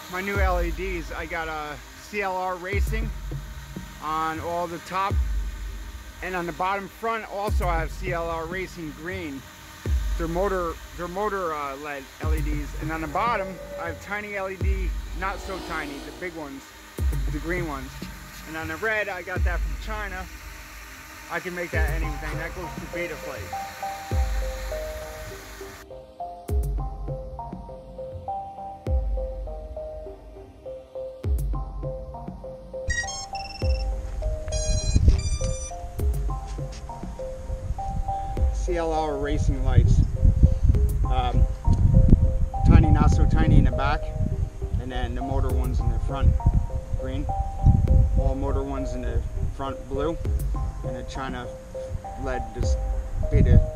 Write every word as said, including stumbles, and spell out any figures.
my new L E Ds. I got a CLRacing on all the top, and on the bottom front also I have CLRacing green. They're motor, they're motor uh, led L E Ds, and on the bottom I have tiny L E D, not so tiny, the big ones, the, the green ones. And on the red, I got that from China. I can make that anything. That goes to beta plate. CLRacing lights. Um, tiny, not so tiny in the back, and then the motor ones in the front, green. All motor ones in the front, blue, and the China L E D, just beta